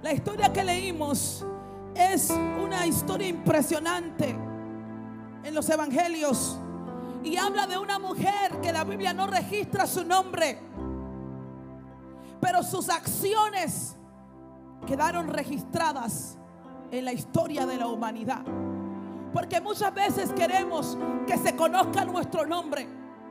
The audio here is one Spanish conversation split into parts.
La historia que leímos es una historia impresionante en los evangelios y habla de una mujer que la Biblia no registra su nombre, pero sus acciones quedaron registradas en la historia de la humanidad. Porque muchas veces queremos que se conozca nuestro nombre,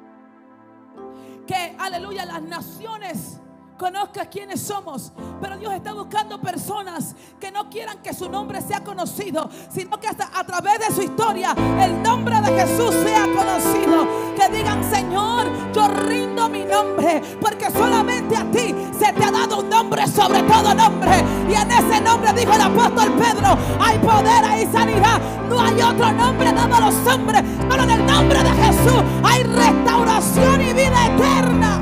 que, aleluya, las naciones conozcan quiénes somos. Pero Dios está buscando personas que no quieran que su nombre sea conocido, sino que hasta a través de su historia el nombre de Jesús sea conocido. Que digan: Señor, yo rindo mi nombre, porque solamente a ti se te ha dado un nombre sobre todo nombre, y en ese nombre, dijo el apóstol Pedro, hay poder, hay sanidad. No hay otro nombre dado a los hombres, pero en el nombre de Jesús hay restauración y vida eterna.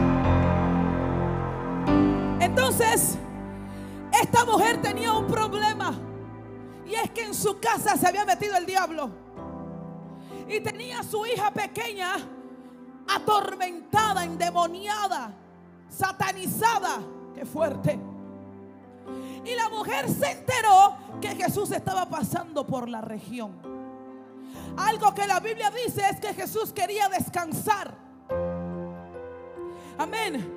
Entonces, esta mujer tenía un problema, y es que en su casa se había metido el diablo y tenía a su hija pequeña atormentada, endemoniada, satanizada. ¡Qué fuerte! Y la mujer se enteró que Jesús estaba pasando por la región. Algo que la Biblia dice es que Jesús quería descansar. Amén.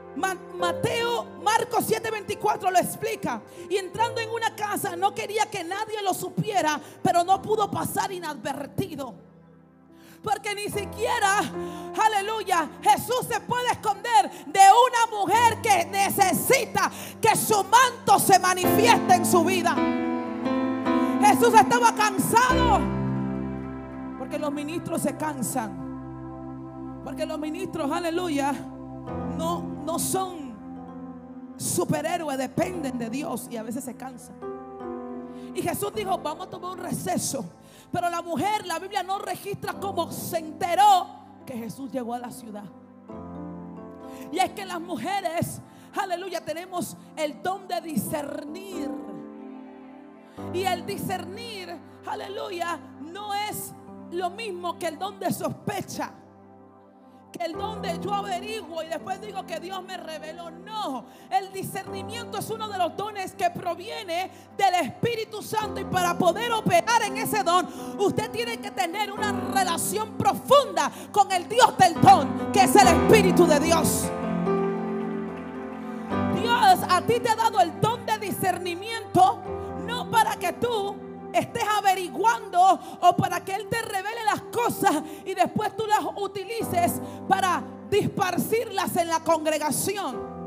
Marcos 7:24 lo explica. Y entrando en una casa, no quería que nadie lo supiera, pero no pudo pasar inadvertido, porque ni siquiera, aleluya, Jesús se puede esconder de una mujer que necesita que su manto se manifieste en su vida. Jesús estaba cansado, porque los ministros se cansan, porque los ministros, aleluya, no son superhéroes, dependen de Dios y a veces se cansan. Y Jesús dijo: vamos a tomar un receso. Pero la mujer, la Biblia no registra cómo se enteró que Jesús llegó a la ciudad. Y es que las mujeres, aleluya, tenemos el don de discernir. Y el discernir, aleluya, no es lo mismo que el don de sospecha, que el don de yo averiguo y después digo que Dios me reveló. No, el discernimiento es uno de los dones que proviene del Espíritu Santo, y para poder operar en ese don usted tiene que tener una relación profunda con el Dios del don, que es el Espíritu de Dios. Dios a ti te ha dado el don de discernimiento, no para que tú estés averiguando o para que Él te revele las cosas y después tú las utilices para disparcirlas en la congregación.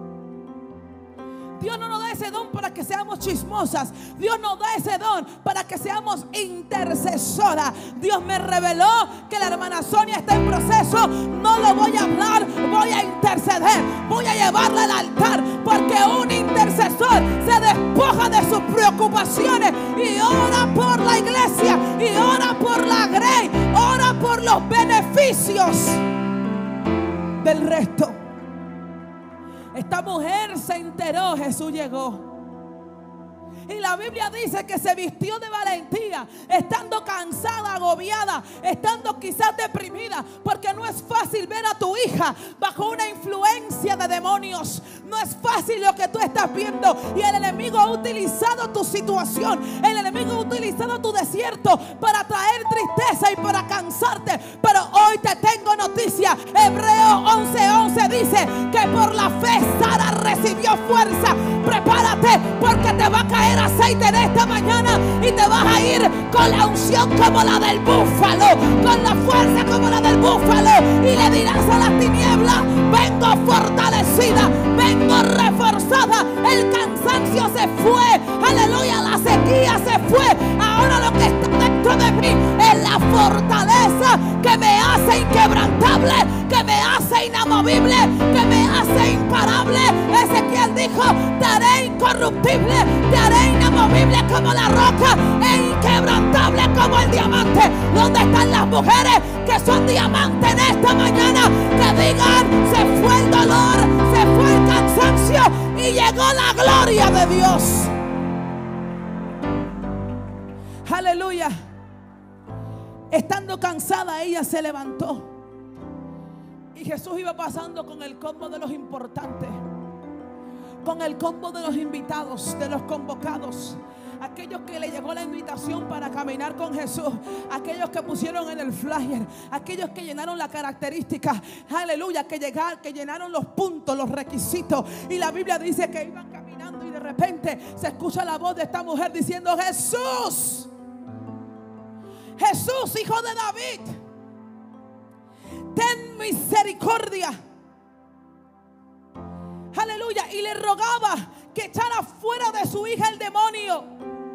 Dios no nos da ese don para que seamos chismosas. Dios nos da ese don para que seamos intercesoras. Dios me reveló que la hermana Sonia está en proceso. No lo voy a hablar, voy a interceder, voy a llevarla al altar, porque un intercesor se despoja de sus preocupaciones y ora por la iglesia, y ora por la grey, ora por los beneficios del resto. Esta mujer se enteró, Jesús llegó. Y la Biblia dice que se vistió de valentía, estando cansada, agobiada, estando quizás deprimida, porque no es fácil ver a tu hija bajo una influencia de demonios. No es fácil lo que tú estás viendo, y el enemigo ha utilizado tu situación, el enemigo ha utilizado tu desierto para traer tristeza y para cansarte. Pero hoy te tengo noticia. Hebreos 11:11 dice que por la fe Sara recibió fuerza. Prepárate, porque te va a caer aceite en esta mañana y te vas a ir con la unción como la del búfalo, con la fuerza como la del búfalo, y le dirás a las tinieblas: vengo fortalecida, vengo reforzada. El cansancio se fue, aleluya, la sequía se fue. Ahora lo que está dentro de mí es la fortaleza que me hace inquebrantable, que me hace inamovible, que me hace imparable. Ezequiel dijo: te haré incorruptible, te haré inamovible como la roca e inquebrantable como el diamante. ¿Dónde están las mujeres que son diamantes en esta mañana? Que digan: se fue el dolor, se fue el cansancio y llegó la gloria de Dios. Aleluya. Estando cansada, ella se levantó, y Jesús iba pasando con el combo de los importantes. con el combo de los invitados, de los convocados. Aquellos que le llegó la invitación para caminar con Jesús, aquellos que pusieron en el flyer, aquellos que llenaron la característica, aleluya, que llenaron los puntos, los requisitos. Y la Biblia dice que iban caminando y de repente se escucha la voz de esta mujer diciendo: Jesús, Jesús, hijo de David, ten misericordia. Aleluya. Y le rogaba que echara fuera de su hija el demonio.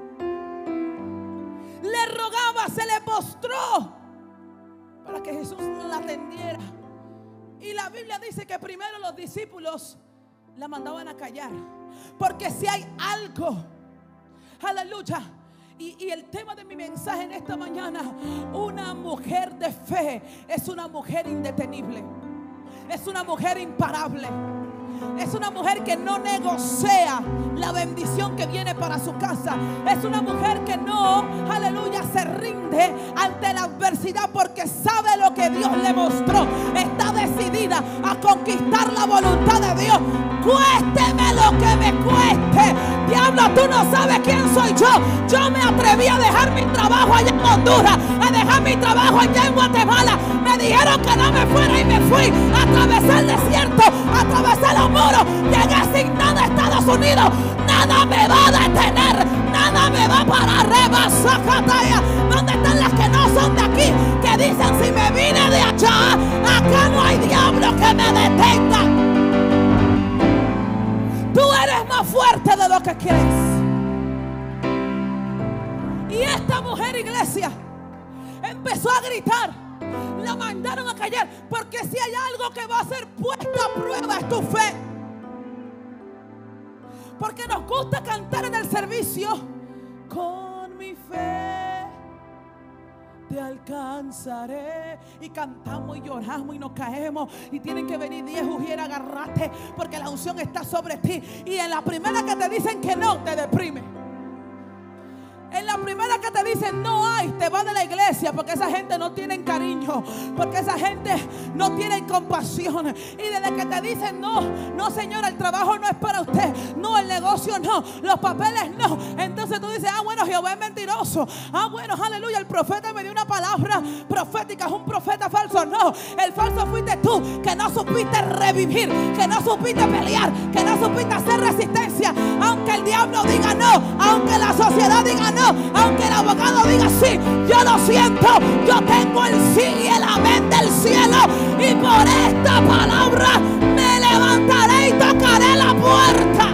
Le rogaba, se le postró para que Jesús la atendiera. Y la Biblia dice que primero los discípulos la mandaban a callar, porque si hay algo, aleluya, y el tema de mi mensaje en esta mañana: una mujer de fe es una mujer indetenible, es una mujer imparable, es una mujer que no negocia la bendición que viene para su casa. Es una mujer que no, aleluya, se rinde ante la adversidad, porque sabe lo que Dios le mostró. Está decidida a conquistar la voluntad de Dios, cuésteme lo que me cueste. Diablo, tú no sabes quién soy yo. Yo me atreví a dejar mi trabajo allá en Honduras, a dejar mi trabajo allá en Guatemala. Me dijeron que no me fuera y me fui. Atravesé el desierto, atravesé los muros, llegué sin nada a Estados Unidos. Nada me va a detener, nada me va a parar. ¿Dónde están las que no son de aquí? Que dicen: si me vine de allá, acá no hay diablo que me detenga. Tú eres más fuerte de lo que crees. Y esta mujer, iglesia, empezó a gritar. La mandaron a callar, porque si hay algo que va a ser puesto a prueba es tu fe. Porque nos gusta cantar en el servicio: con mi fe te alcanzaré. Y cantamos y lloramos y nos caemos, y tienen que venir 10 ujieres a agarrarte, porque la unción está sobre ti. Y en la primera que te dicen que no, te deprime. En la primera que te dicen no hay, te va de la iglesia, porque esa gente no tiene cariño, porque esa gente no tiene compasión. Y desde que te dicen no, no señora, el trabajo no es para usted, no, el negocio no, los papeles no, entonces tú dices: ah, bueno, Jehová es mentiroso, ah, bueno, aleluya, el profeta me dio una palabra profética, es un profeta falso. No, el falso fuiste tú, que no supiste revivir, que no supiste pelear, que no supiste hacer resistencia. Aunque el diablo diga no, aunque la sociedad diga no, aunque el abogado diga sí, yo lo siento, yo tengo el sí y el amén del cielo, y por esta palabra me levantaré y tocaré la puerta.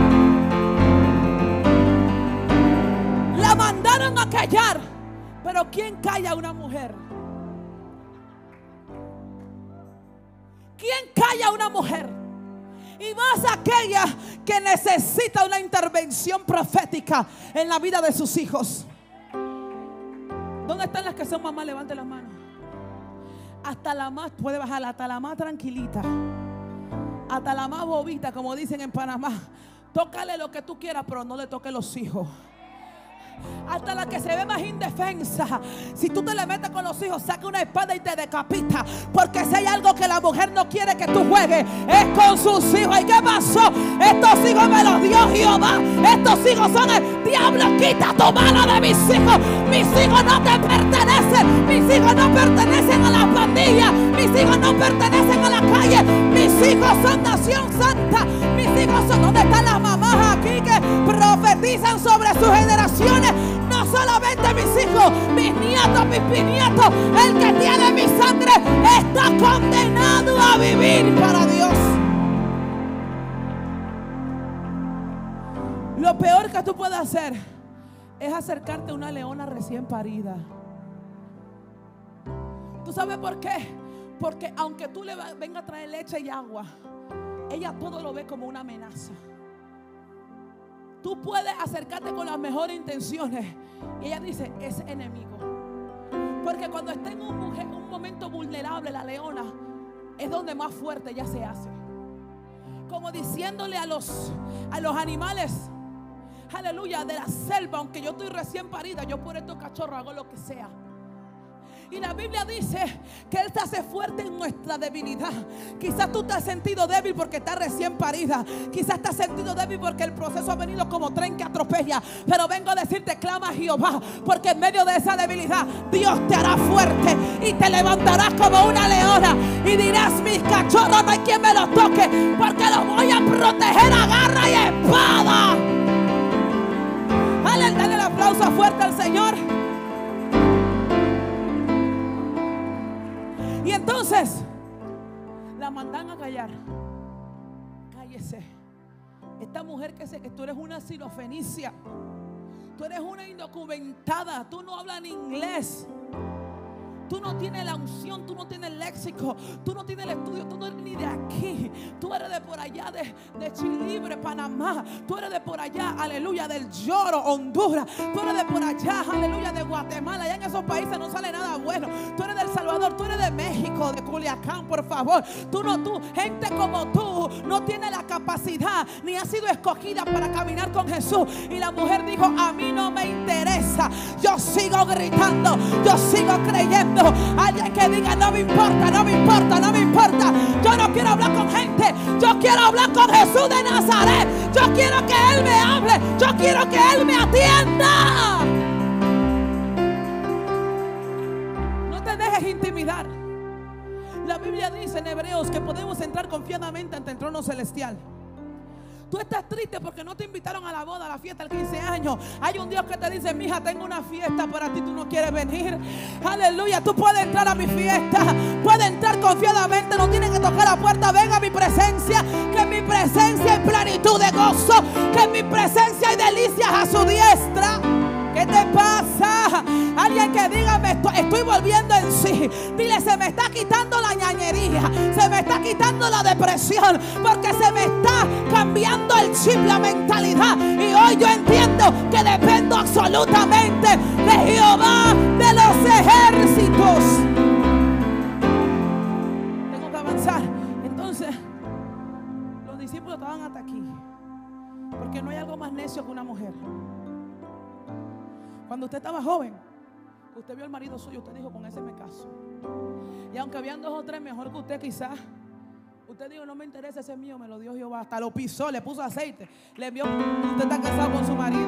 La mandaron a callar, pero ¿quién calla a una mujer? ¿Quién calla a una mujer? Y más aquella que necesita una intervención profética en la vida de sus hijos. ¿Dónde están las que son mamás? Levanten las manos. Hasta la más puede bajar, hasta la más tranquilita, hasta la más bobita, como dicen en Panamá. Tócale lo que tú quieras, pero no le toques los hijos. Hasta la que se ve más indefensa, si tú te le metes con los hijos, saca una espada y te decapita. Porque si hay algo que la mujer no quiere que tú juegues, es con sus hijos. ¿Y qué pasó? Estos hijos me los dio Jehová. Estos hijos son el diablo. Quita tu mano de mis hijos. Mis hijos no te pertenecen. Mis hijos no pertenecen a la pandilla. Mis hijos no pertenecen a la calle. Mis hijos son nación santa. Mis hijos son... ¿Dónde están las mamás aquí que profetizan sobre sus generaciones? No solamente mis hijos, mis nietos, mis bisnietos. El que tiene mi sangre está condenado a vivir para Dios. Lo peor que tú puedes hacer es acercarte a una leona recién parida. ¿Tú sabes por qué? Porque aunque tú le vengas a traer leche y agua, ella todo lo ve como una amenaza. Tú puedes acercarte con las mejores intenciones y ella dice: es enemigo. Porque cuando está en un momento vulnerable, la leona es donde más fuerte ella se hace. Como diciéndole a los animales, aleluya, de la selva: aunque yo estoy recién parida, yo por estos cachorros hago lo que sea. Y la Biblia dice que Él se hace fuerte en nuestra debilidad. Quizás tú te has sentido débil porque estás recién parida. Quizás te has sentido débil porque el proceso ha venido como tren que atropella. Pero vengo a decirte, clama a Jehová, porque en medio de esa debilidad Dios te hará fuerte y te levantarás como una leona. Y dirás, mis cachorros no hay quien me los toque, porque los voy a proteger a garra y espada. Dale el aplauso fuerte al Señor. Y entonces la mandan a callar. Cállese. Esta mujer que tú eres una sirofenicia, tú eres una indocumentada, tú no hablas inglés, tú no tienes la unción, tú no tienes el léxico, tú no tienes el estudio, tú no eres ni de aquí, tú eres de por allá de Chilibre, Panamá, tú eres de por allá, aleluya, del Lloro, Honduras, tú eres de por allá, aleluya, de Guatemala. Allá en esos países no sale nada bueno. Tú eres del Salvador, tú eres de México, de Culiacán, por favor. Tú, gente como tú no tiene la capacidad ni ha sido escogida para caminar con Jesús. Y la mujer dijo, a mí no me interesa, yo sigo gritando, yo sigo creyendo. Alguien que diga, no me importa, no me importa, no me importa. Yo no quiero hablar con gente, yo quiero hablar con Jesús de Nazaret. Yo quiero que Él me hable, yo quiero que Él me atienda. No te dejes intimidar. La Biblia dice en Hebreos que podemos entrar confiadamente ante el trono celestial. Tú estás triste porque no te invitaron a la boda, a la fiesta del 15 años. Hay un Dios que te dice, mija, tengo una fiesta para ti, tú no quieres venir. Aleluya, tú puedes entrar a mi fiesta, puedes entrar confiadamente, no tienes que tocar la puerta. Ven a mi presencia, que en mi presencia hay plenitud de gozo, que en mi presencia hay delicias a su diestra. ¿Qué te pasa? Alguien que diga, estoy volviendo en sí. Dile, se me está quitando la ñañería, se me está quitando la depresión, porque se me está cambiando el chip, la mentalidad. Y hoy yo entiendo que dependo absolutamente de Jehová de los ejércitos. Tengo que avanzar. Entonces, los discípulos estaban hasta aquí, porque no hay algo más necio que una mujer. Cuando usted estaba joven, usted vio al marido suyo, usted dijo, con ese me caso. Y aunque habían 2 o 3 mejor que usted quizás, usted dijo, no me interesa, ese es mío, me lo dio Jehová. Hasta lo pisó, le puso aceite, le vio que usted está casado con su marido.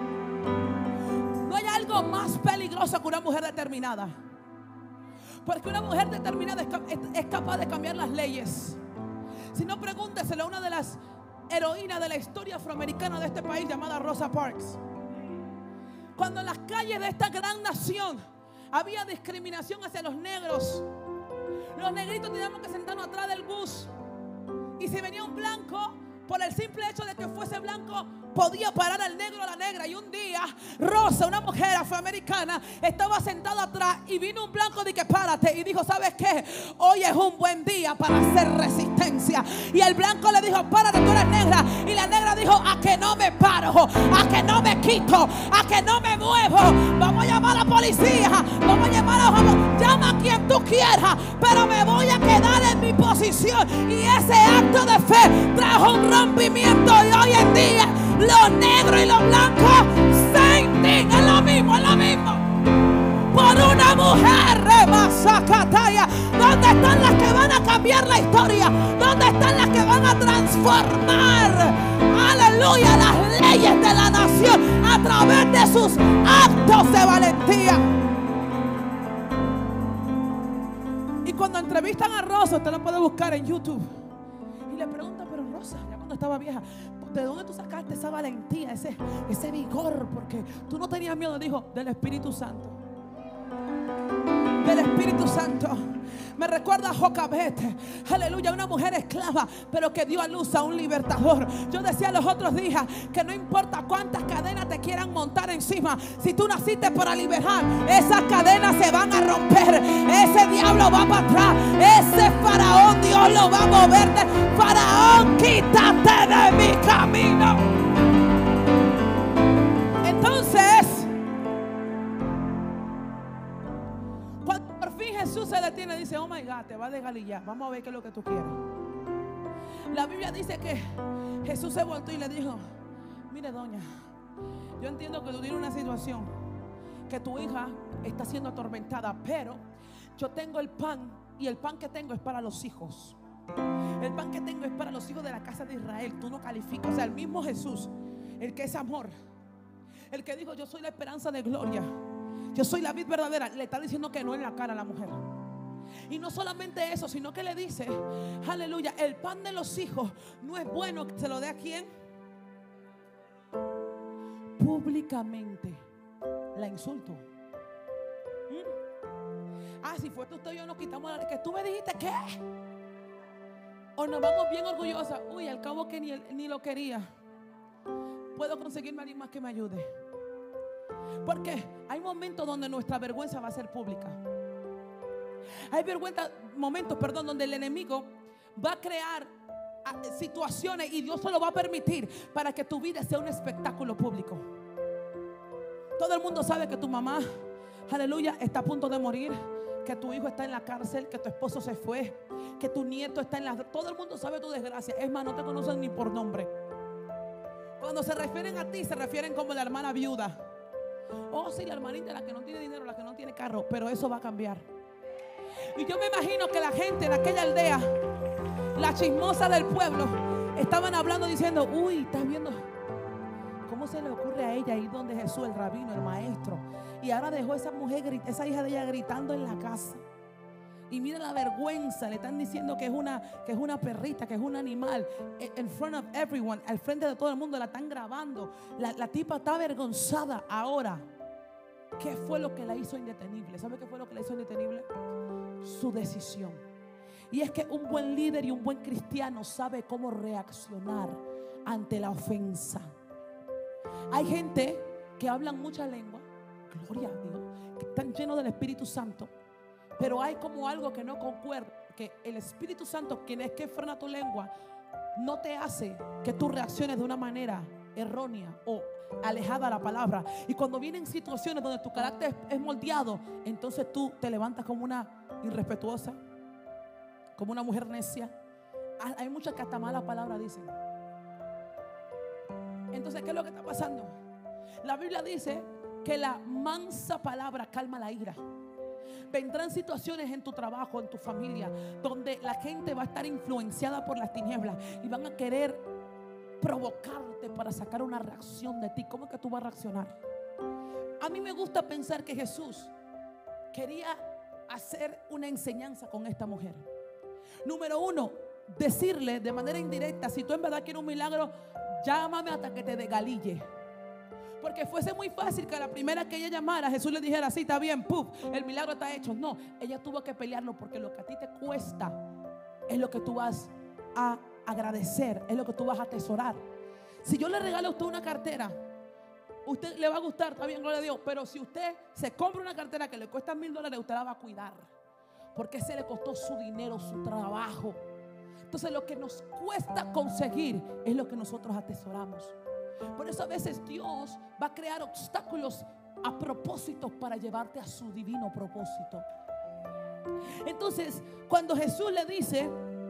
No hay algo más peligroso que una mujer determinada, porque una mujer determinada es capaz de cambiar las leyes. Si no, pregúnteselo a una de las heroínas de la historia afroamericana de este país, llamada Rosa Parks. Cuando en las calles de esta gran nación había discriminación hacia los negros, los negritos teníamos que sentarnos atrás del bus. Y si venía un blanco, por el simple hecho de que fuese blanco, podía parar al negro o la negra. Y un día Rosa, una mujer afroamericana, estaba sentada atrás y vino un blanco y que párate. Y dijo, ¿sabes qué? Hoy es un buen día para hacer resistencia. Y el blanco le dijo, párate, tú eres negra. Y la negra dijo, a que no me paro, a que no me quito, a que no me muevo. Vamos a llamar a la policía, vamos a llamar a los... Llama a quien tú quieras, pero me voy a quedar en mi posición. Y ese acto de fe trajo un rompimiento. Y hoy en día los negros y los blancos se indignan, es lo mismo, es lo mismo. Por una mujer, Remasacataya. ¿Dónde están las que van a cambiar la historia? ¿Dónde están las que van a transformar, aleluya, las leyes de la nación a través de sus actos de valentía? Y cuando entrevistan a Rosa, usted lo puede buscar en YouTube, y le preguntan, pero Rosa, ya cuando estaba vieja, ¿de dónde tú sacaste esa valentía, ese vigor? Porque tú no tenías miedo. Dijo, del Espíritu Santo. Del Espíritu Santo. Me recuerda a Jocabet, aleluya, una mujer esclava, pero que dio a luz a un libertador. Yo decía los otros días que no importa cuántas cadenas te quieran montar encima, si tú naciste para liberar, esas cadenas se van a romper. Ese diablo va para atrás, ese faraón Dios lo va a mover. Faraón, quítate de mi camino. Entonces, cuando por fin Jesús se detiene, dice, oh my God, te vas de Galilea, vamos a ver qué es lo que tú quieres. La Biblia dice que Jesús se volvió y le dijo, mire doña, yo entiendo que tú tienes una situación, que tu hija está siendo atormentada, pero yo tengo el pan y el pan que tengo es para los hijos. El pan que tengo es para los hijos de la casa de Israel. Tú no calificas. O sea, el mismo Jesús, el que es amor, el que dijo yo soy la esperanza de gloria, yo soy la vid verdadera, le está diciendo que no en la cara a la mujer. Y no solamente eso, sino que le dice, aleluya, el pan de los hijos no es bueno que se lo dé a quién. Públicamente la insulto. Si fue usted y yo nos quitamos la que tú me dijiste que, o nos vamos bien orgullosas. Uy, al cabo que ni lo quería. Puedo conseguirme a alguien más que me ayude. Porque hay momentos donde nuestra vergüenza va a ser pública. Hay momentos donde el enemigo va a crear situaciones y Dios se lo va a permitir para que tu vida sea un espectáculo público. Todo el mundo sabe que tu mamá, aleluya, está a punto de morir, que tu hijo está en la cárcel, que tu esposo se fue, que tu nieto está en la... Todo el mundo sabe tu desgracia. Es más, no te conocen ni por nombre. Cuando se refieren a ti, se refieren como la hermana viuda. Oh, sí, la hermanita, la que no tiene dinero, la que no tiene carro. Pero eso va a cambiar. Y yo me imagino que la gente en aquella aldea, la chismosa del pueblo, estaban hablando diciendo, uy, ¿estás viendo cómo se le ocurre a ella ir donde Jesús, el rabino, el maestro? Y ahora dejó esa mujer, esa hija de ella gritando en la casa. Y mira la vergüenza, le están diciendo que es una perrita, que es un animal. In front of everyone, al frente de todo el mundo, la están grabando. La tipa está avergonzada ahora. ¿Qué fue lo que la hizo indetenible? ¿Sabe qué fue lo que la hizo indetenible? Su decisión. Y es que un buen líder y un buen cristiano sabe cómo reaccionar ante la ofensa. Hay gente que hablan mucha lengua, gloria a Dios, que están llenos del Espíritu Santo, pero hay como algo que no concuerda, que el Espíritu Santo, quien es que frena tu lengua, no te hace que tú reacciones de una manera errónea o alejada a la palabra. Y cuando vienen situaciones donde tu carácter es moldeado, entonces tú te levantas como una irrespetuosa, como una mujer necia. Hay muchas que hasta malas palabras dicen. Entonces, ¿qué es lo que está pasando? La Biblia dice que la mansa palabra calma la ira. Vendrán situaciones en tu trabajo, en tu familia, donde la gente va a estar influenciada por las tinieblas y van a querer provocarte para sacar una reacción de ti. ¿Cómo es que tú vas a reaccionar? A mí me gusta pensar que Jesús quería hacer una enseñanza con esta mujer. Número uno, decirle de manera indirecta: si tú en verdad quieres un milagro, llámame hasta que te desgalille. Porque fuese muy fácil que a la primera que ella llamara, Jesús le dijera: sí, está bien, puf, el milagro está hecho. No, ella tuvo que pelearlo, porque lo que a ti te cuesta es lo que tú vas a agradecer, es lo que tú vas a atesorar. Si yo le regalo a usted una cartera, usted le va a gustar, está bien, gloria a Dios. Pero si usted se compra una cartera que le cuesta $1000, usted la va a cuidar, porque ese le costó su dinero, su trabajo. Entonces lo que nos cuesta conseguir es lo que nosotros atesoramos. Por eso a veces Dios va a crear obstáculos a propósito para llevarte a su divino propósito. Entonces, cuando Jesús le dice,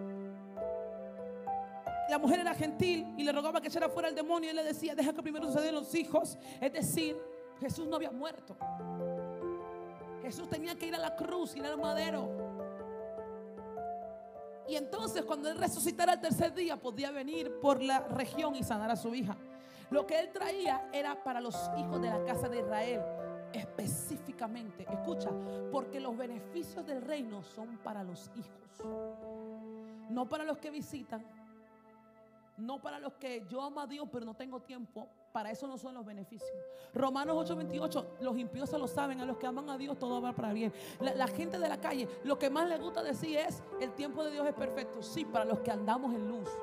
la mujer era gentil y le rogaba que echara fuera el demonio, y él le decía: deja que primero sucedan los hijos. Es decir, Jesús no había muerto. Jesús tenía que ir a la cruz, ir al madero. Y entonces, cuando él resucitara el tercer día, podía venir por la región y sanar a su hija. Lo que él traía era para los hijos de la casa de Israel específicamente. Escucha, porque los beneficios del reino son para los hijos, no para los que visitan, no para los que yo amo a Dios pero no tengo tiempo. Para eso no son los beneficios. Romanos 8:28, los impíos se lo saben: a los que aman a Dios todo va para bien. La gente de la calle, lo que más le gusta decir es: el tiempo de Dios es perfecto. Sí, para los que andamos en luz.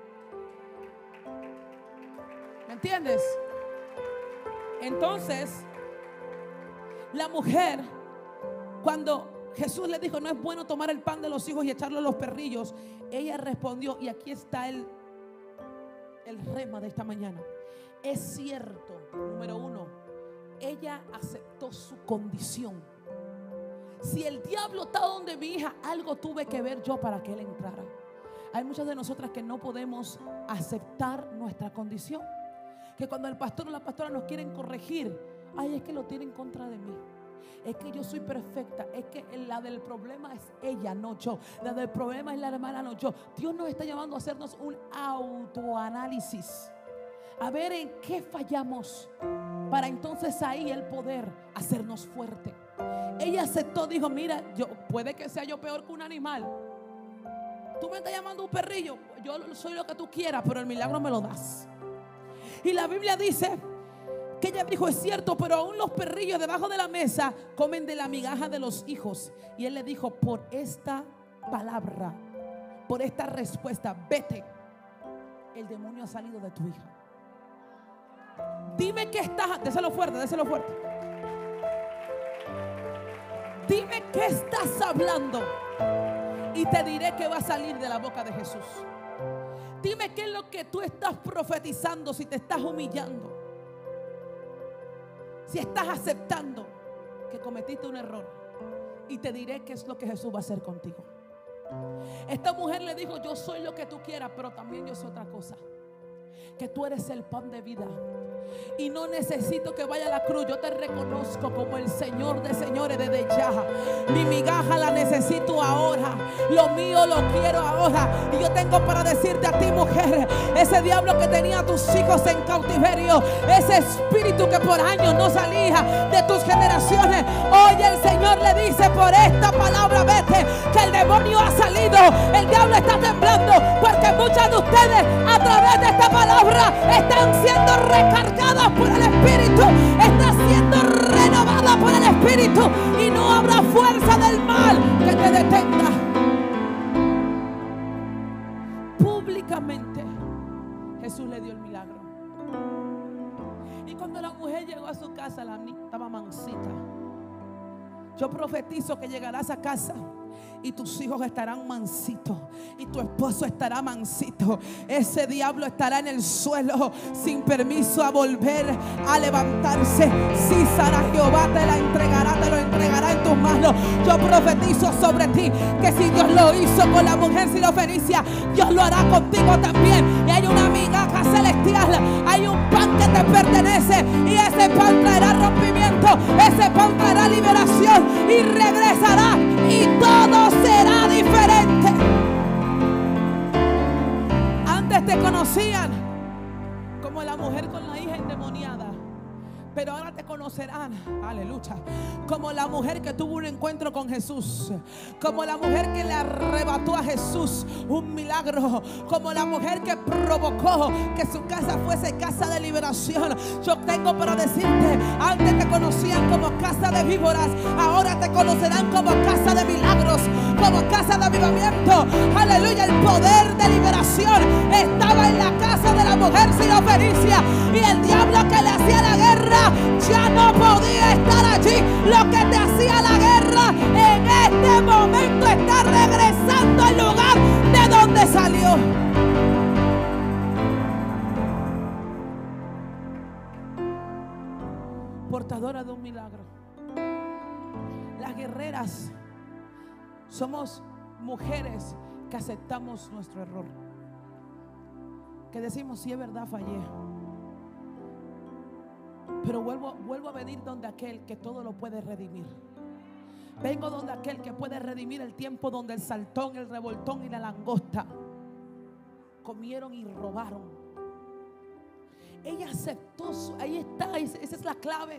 ¿Me entiendes? Entonces, la mujer, cuando Jesús le dijo: no es bueno tomar el pan de los hijos y echarlo a los perrillos, ella respondió, y aquí está el rema de esta mañana. Es cierto, número uno, ella aceptó su condición. Si el diablo está donde mi hija, algo tuve que ver yo para que él entrara. Hay muchas de nosotras que no podemos aceptar nuestra condición, que cuando el pastor o la pastora nos quieren corregir, ay, es que lo tienen en contra de mí. Es que yo soy perfecta. Es que la del problema es ella, no yo. La del problema es la hermana, no yo. Dios nos está llamando a hacernos un autoanálisis, a ver en qué fallamos, para entonces ahí el poder hacernos fuerte. Ella aceptó, dijo: mira, puede que sea yo peor que un animal. Tú me estás llamando un perrillo, yo soy lo que tú quieras, pero el milagro me lo das. Y la Biblia dice que ella dijo: es cierto, pero aún los perrillos debajo de la mesa comen de la migaja de los hijos. Y él le dijo: por esta palabra, por esta respuesta, vete, el demonio ha salido de tu hija. Dime que estás, déselo fuerte, déselo fuerte. Dime qué estás hablando y te diré que va a salir de la boca de Jesús. Dime qué es lo que tú estás profetizando, si te estás humillando, si estás aceptando que cometiste un error, y te diré qué es lo que Jesús va a hacer contigo. Esta mujer le dijo: yo soy lo que tú quieras, pero también yo soy otra cosa, que tú eres el pan de vida. Y no necesito que vaya a la cruz. Yo te reconozco como el Señor de señores desde ya. Mi migaja la necesito ahora. Lo mío lo quiero ahora. Y yo tengo para decirte a ti, mujer, ese diablo que tenía a tus hijos en cautiverio, ese espíritu que por años no salía de tus generaciones, hoy el Señor le dice: por esta palabra vete, que el demonio ha salido. El diablo está temblando porque muchas de ustedes a través de esta palabra están siendo recargadas por el Espíritu, está siendo renovada por el Espíritu, y no habrá fuerza del mal que te detenga. Públicamente Jesús le dio el milagro. Y cuando la mujer llegó a su casa, la niña estaba mansita. Yo profetizo que llegarás a casa y tus hijos estarán mansitos, y tu esposo estará mansito. Ese diablo estará en el suelo sin permiso a volver a levantarse. Si Sara, Jehová te la entregará, te lo entregará en tus manos. Yo profetizo sobre ti que si Dios lo hizo con la mujer sirofenicia, Dios lo hará contigo también. Y hay una migaja celestial, hay un pan que te pertenece, y ese pan traerá rompimiento, ese pan traerá liberación, y regresará y todo será diferente. Antes te conocían como la mujer con la hija endemoniada, pero ahora te conocerán, aleluya, como la mujer que tuvo un encuentro con Jesús, como la mujer que le arrebató a Jesús un milagro, como la mujer que provocó que su casa fuese casa de liberación. Yo tengo para decirte: antes te conocían como casa de víboras, ahora te conocerán como casa de milagros, como casa de avivamiento. Aleluya, el poder de liberación estaba en la casa de la mujer sirofenicia, y el diablo que le hacía la guerra ya no podía estar allí. Lo que te hacía la guerra en este momento está regresando al lugar de donde salió. Portadora de un milagro. Las guerreras somos mujeres que aceptamos nuestro error, que decimos: sí, es verdad, fallé, pero vuelvo a venir donde aquel que todo lo puede redimir. Vengo donde aquel que puede redimir el tiempo donde el saltón, el revoltón y la langosta comieron y robaron. Ella aceptó ahí está, esa es la clave.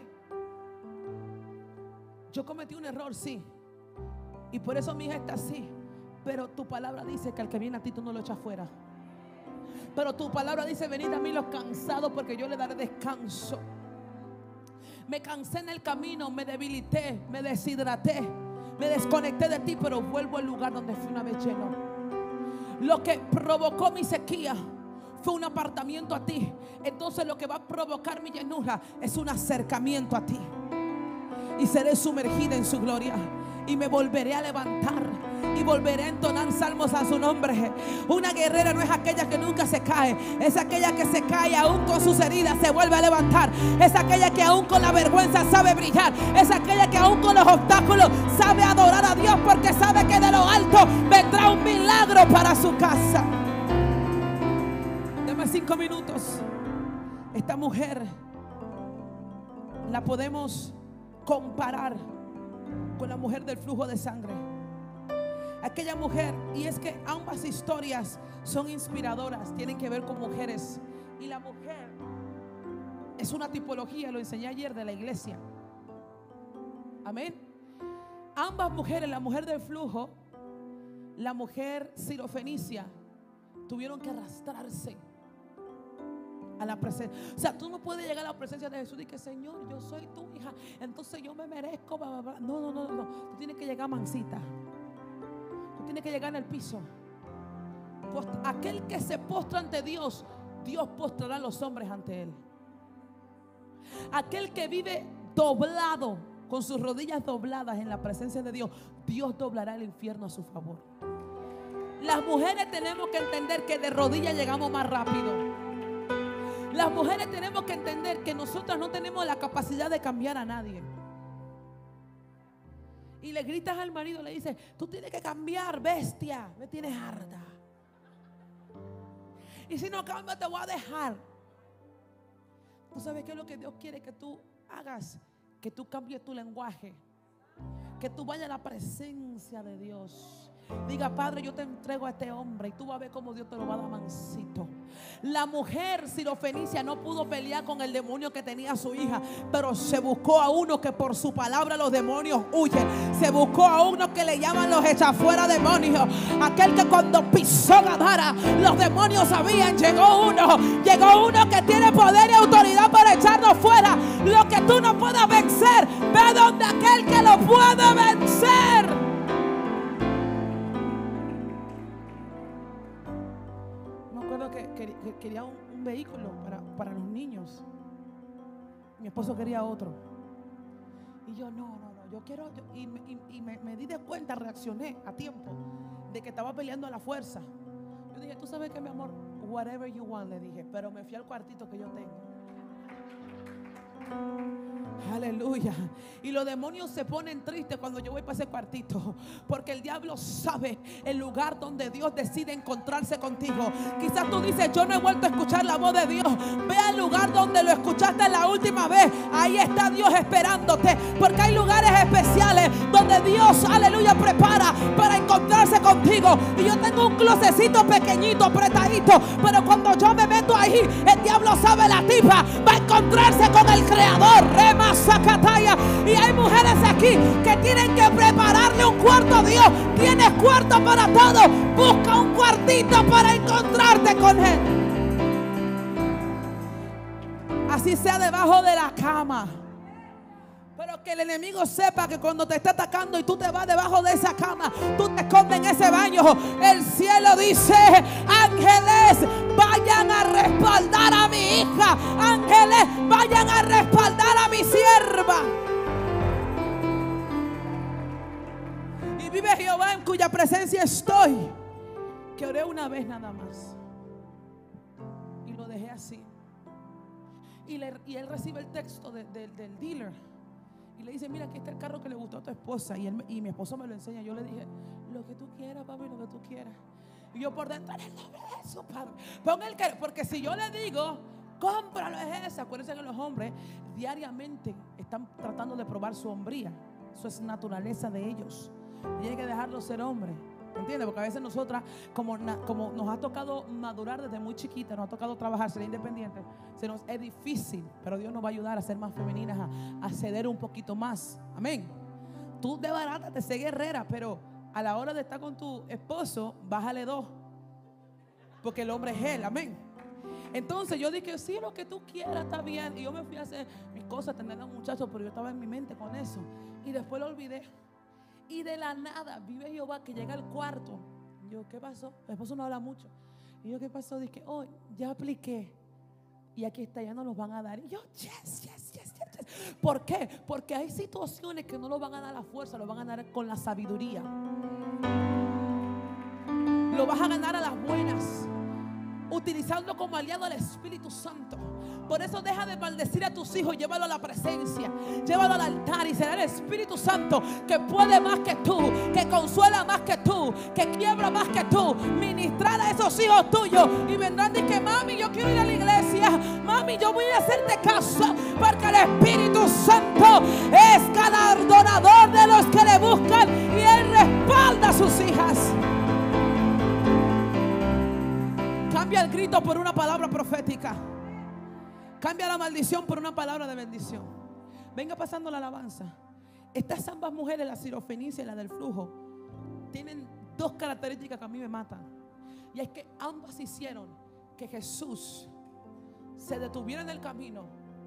Yo cometí un error, sí, y por eso mi hija está así, pero tu palabra dice que al que viene a ti tú no lo echas fuera. Pero tu palabra dice: venid a mí los cansados, porque yo le daré descanso. Me cansé en el camino, me debilité, me deshidraté, me desconecté de ti, pero vuelvo al lugar donde fui una vez lleno. Lo que provocó mi sequía fue un apartamiento a ti. Entonces lo que va a provocar mi llenura es un acercamiento a ti, y seré sumergida en su gloria, y me volveré a levantar y volveré a entonar salmos a su nombre. Una guerrera no es aquella que nunca se cae, es aquella que se cae aún con sus heridas, se vuelve a levantar. Es aquella que aún con la vergüenza sabe brillar. Es aquella que aún con los obstáculos sabe adorar a Dios, porque sabe que de lo alto vendrá un milagro para su casa. Deme 5 minutos. Esta mujer la podemos comparar con la mujer del flujo de sangre. Aquella mujer, y es que ambas historias son inspiradoras, tienen que ver con mujeres. Y la mujer es una tipología, lo enseñé ayer, de la iglesia. Amén. Ambas mujeres, la mujer del flujo, la mujer sirofenicia, tuvieron que arrastrarse a la presencia. O sea, tú no puedes llegar a la presencia de Jesús y que, Señor, yo soy tu hija, entonces yo me merezco, bla, bla, bla. No. Tú tienes que llegar mansita. Tú tienes que llegar en el piso. Aquel que se postra ante Dios, Dios postrará a los hombres ante él. Aquel que vive doblado, con sus rodillas dobladas en la presencia de Dios, Dios doblará el infierno a su favor. Las mujeres tenemos que entender que de rodillas llegamos más rápido. Las mujeres tenemos que entender que nosotras no tenemos la capacidad de cambiar a nadie. Y le gritas al marido, le dices, tú tienes que cambiar, bestia, me tienes harta. Y si no cambio te voy a dejar. ¿Tú sabes qué es lo que Dios quiere que tú hagas? Que tú cambies tu lenguaje, que tú vayas a la presencia de Dios. Diga, Padre, yo te entrego a este hombre, y tú vas a ver cómo Dios te lo va a dar mansito. La mujer sirofenicia no pudo pelear con el demonio que tenía a su hija, pero se buscó a uno que por su palabra los demonios huyen. Se buscó a uno que le llaman los echafuera demonios. Aquel que cuando pisó Gadara, los demonios sabían. Llegó uno que tiene poder y autoridad para echarnos fuera. Lo que tú no puedas vencer, ve donde aquel que lo puede vencer. Quería un vehículo para los niños. Mi esposo quería otro. Y yo no, yo quiero. Y me di de cuenta, reaccioné a tiempo de que estaba peleando a la fuerza. Yo dije, tú sabes que, mi amor, whatever you want, le dije. Pero me fui al cuartito que yo tengo. Aleluya. Y los demonios se ponen tristes cuando yo voy para ese cuartito, porque el diablo sabe el lugar donde Dios decide encontrarse contigo. Quizás tú dices, yo no he vuelto a escuchar la voz de Dios. Ve al lugar donde lo escuchaste la última vez. Ahí está Dios esperándote, porque hay lugares especiales donde Dios, aleluya, prepara para encontrarse contigo. Y yo tengo un closecito pequeñito, apretadito, pero cuando yo me meto ahí, el diablo sabe la tipa va a encontrarse con el Creador. Rema Zacataya. Y hay mujeres aquí que tienen que prepararle un cuarto a Dios. Tienes cuarto para todo. Busca un cuartito para encontrarte con Él. Así sea debajo de la cama. Pero que el enemigo sepa que cuando te está atacando y tú te vas debajo de esa cama, tú te escondes en ese baño. El cielo dice, ángeles, vayan a respaldar a mi hija. Ángeles, vayan a respaldar a mi sierva. Y vive Jehová, en cuya presencia estoy, que oré una vez nada más y lo dejé así. Y él recibe el texto del dealer y le dice, mira, aquí está el carro que le gustó a tu esposa. Y mi esposo me lo enseña. Yo le dije, lo que tú quieras, papi, lo que tú quieras. Y yo por dentro, en el nombre de Jesús, Padre, pon el que, porque si yo le digo, cómpralo, es ese. Acuérdense que los hombres diariamente están tratando de probar su hombría. Eso es naturaleza de ellos. Y hay que dejarlos ser hombres. ¿Entiendes? Porque a veces nosotras, como nos ha tocado madurar desde muy chiquita, nos ha tocado trabajar, ser independientes, se nos es difícil, pero Dios nos va a ayudar a ser más femeninas, a ceder un poquito más. Amén. Tú de barata te sé guerrera, pero a la hora de estar con tu esposo, bájale 2, porque el hombre es él. Amén. Entonces yo dije, sí, lo que tú quieras está bien. Y yo me fui a hacer mis cosas, atender a un muchacho, pero yo estaba en mi mente con eso. Y después lo olvidé. Y de la nada, vive Jehová, que llega al cuarto. Yo, ¿qué pasó? Mi esposo no habla mucho. Y yo, ¿qué pasó? Dije, oh, ya apliqué. Y aquí está, ya no los van a dar. Y yo, yes. ¿Por qué? Porque hay situaciones que no lo van a dar a la fuerza, lo van a dar con la sabiduría. Lo vas a ganar a las buenas, utilizando como aliado al Espíritu Santo. Por eso deja de maldecir a tus hijos, llévalo a la presencia, llévalo al altar, y será el Espíritu Santo que puede más que tú, que consuela más que tú, que quiebra más que tú, ministrar a esos hijos tuyos. Y vendrán y que, mami, yo quiero ir a la iglesia, mami, yo voy a hacerte caso, porque el Espíritu Santo es estás? Cambia el grito por una palabra profética. Cambia la maldición por una palabra de bendición. Venga pasando la alabanza. Estas ambas mujeres, la sirofenicia y la del flujo, tienen dos características que a mí me matan. Y es que ambas hicieron que Jesús se detuviera en el camino.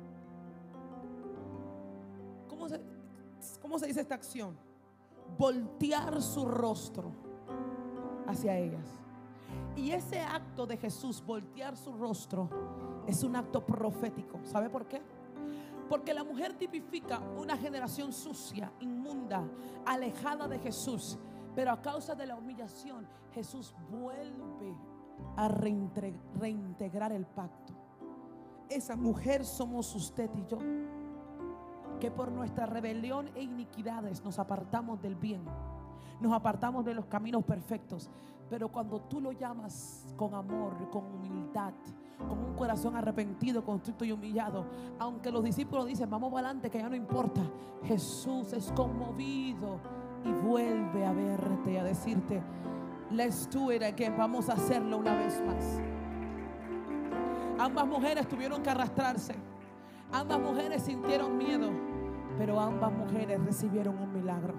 ¿Cómo se dice esta acción? Voltear su rostro hacia ellas. Y ese acto de Jesús, voltear su rostro, es un acto profético. ¿Sabe por qué? Porque la mujer tipifica una generación sucia, inmunda, alejada de Jesús. Pero a causa de la humillación, Jesús vuelve a reintegrar el pacto. Esa mujer somos usted y yo, que por nuestra rebelión e iniquidades nos apartamos del bien, nos apartamos de los caminos perfectos. Pero cuando tú lo llamas con amor, con humildad, con un corazón arrepentido, contrito y humillado, aunque los discípulos dicen vamos para adelante, que ya no importa, Jesús es conmovido y vuelve a verte y a decirte, let's do it again, vamos a hacerlo una vez más. Ambas mujeres tuvieron que arrastrarse, ambas mujeres sintieron miedo, pero ambas mujeres recibieron un milagro.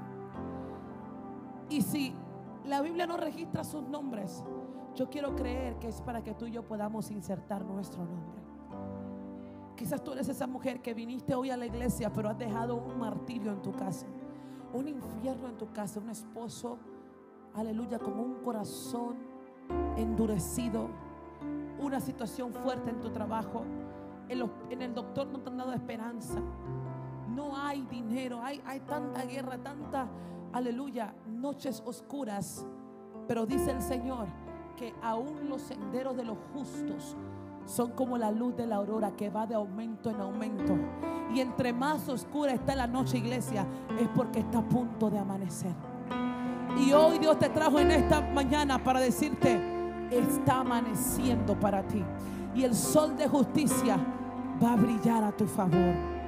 Y si la Biblia no registra sus nombres, yo quiero creer que es para que tú y yo podamos insertar nuestro nombre. Quizás tú eres esa mujer que viniste hoy a la iglesia, pero has dejado un martirio en tu casa, un infierno en tu casa, un esposo, aleluya, con un corazón endurecido, una situación fuerte en tu trabajo, en el doctor no te han dado esperanza, no hay dinero, hay tanta guerra, tanta, aleluya, noches oscuras. Pero dice el Señor que aún los senderos de los justos son como la luz de la aurora, que va de aumento en aumento. Y entre más oscura está la noche, iglesia, es porque está a punto de amanecer. Y hoy Dios te trajo en esta mañana para decirte, está amaneciendo para ti, y el sol de justicia va a brillar a tu favor.